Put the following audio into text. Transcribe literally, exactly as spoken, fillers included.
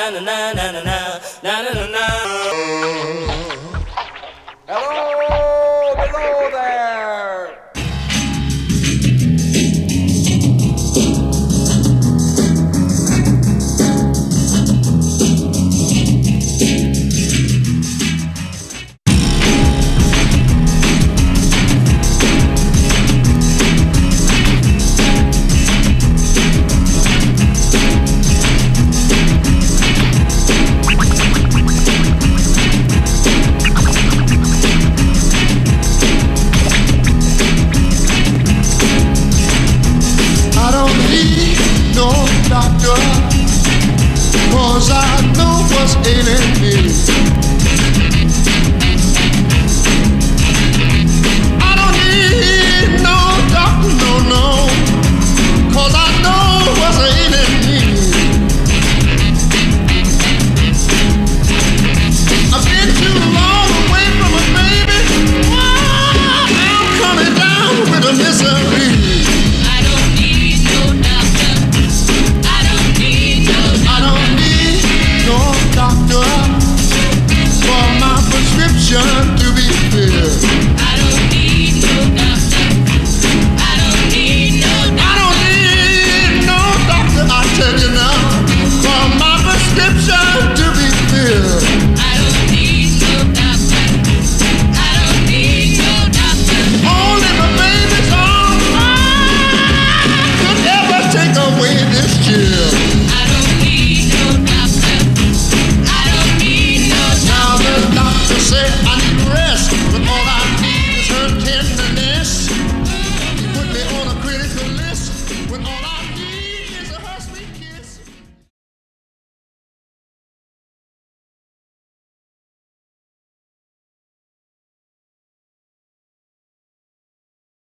na na na na na na na na na. Hello, hello there. Cause I know what's ailing me. I don't need no doctor, no, no. Cause I know what's ailing me. I've been too long away from a baby. Oh, I'm coming down with a misery. Doctor, for my prescription to be filled. I don't need no doctor. I don't need no doctor. I don't need no doctor, I tell you now, for my prescription to be filled. I don't need no doctor. I don't need no doctor. Only my baby's arms could ever take away this chill.